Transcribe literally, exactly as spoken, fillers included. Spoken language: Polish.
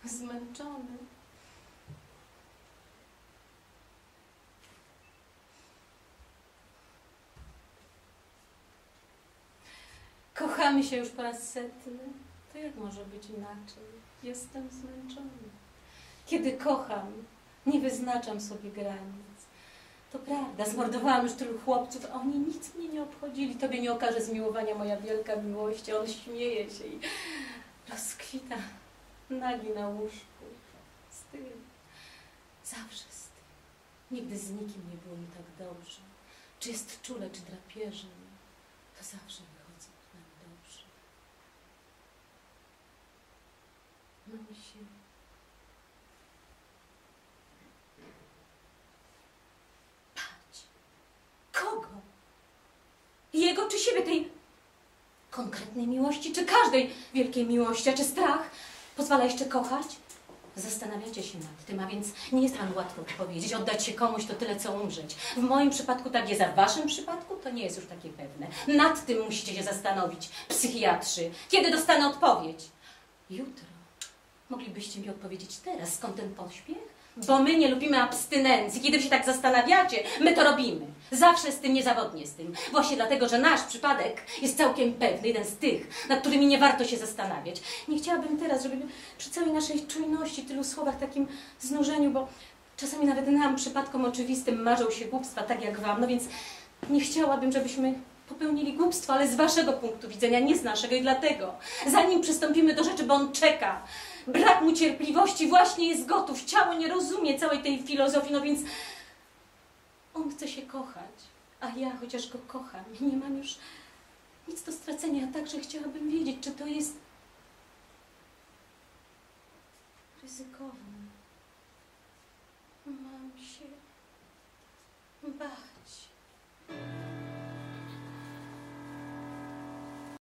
zmęczony. Kochamy się już po raz setny. To jak może być inaczej? Jestem zmęczony. Kiedy kocham, nie wyznaczam sobie granic. To prawda, zmordowałam już tylu chłopców, a oni nic mnie nie obchodzili. Tobie nie okaże zmiłowania moja wielka miłość. On śmieje się i rozkwita nagi na łóżku. Z tym. Zawsze z tym. Nigdy z nikim nie było mi tak dobrze. Czy jest czule, czy drapieżem, to zawsze wychodzą nam dobrze. Mamusiu. Patrz. Kogo? Jego czy siebie, tej konkretnej miłości, czy każdej wielkiej miłości, a czy strach pozwala jeszcze kochać? Zastanawiacie się nad tym, a więc nie jest wam łatwo powiedzieć, oddać się komuś to tyle, co umrzeć. W moim przypadku tak jest, a w waszym przypadku to nie jest już takie pewne. Nad tym musicie się zastanowić, psychiatrzy. Kiedy dostanę odpowiedź? Jutro. Moglibyście mi odpowiedzieć teraz, skąd ten pośpiech? Bo my nie lubimy abstynencji. Kiedy wy się tak zastanawiacie, my to robimy. Zawsze z tym, niezawodnie z tym. Właśnie dlatego, że nasz przypadek jest całkiem pewny, jeden z tych, nad którymi nie warto się zastanawiać. Nie chciałabym teraz, żeby przy całej naszej czujności, tylu słowach, takim znużeniu, bo czasami nawet nam, przypadkom oczywistym, marzą się głupstwa, tak jak wam, no więc nie chciałabym, żebyśmy popełnili głupstwo, ale z waszego punktu widzenia, nie z naszego i dlatego, zanim przystąpimy do rzeczy, bo on czeka, brak mu cierpliwości, właśnie jest gotów, ciało nie rozumie całej tej filozofii, no więc on chce się kochać, a ja, chociaż go kocham, nie mam już nic do stracenia, a także chciałabym wiedzieć, czy to jest ryzykowne. Mam się bać.